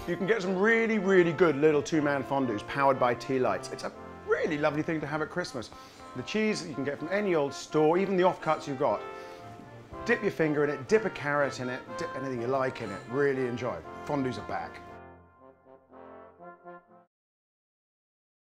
You can get some really, really good little two-man fondues powered by tea lights. It's a really lovely thing to have at Christmas. The cheese you can get from any old store, even the offcuts you've got. Dip your finger in it, dip a carrot in it, dip anything you like in it. Really enjoy. Fondues are back.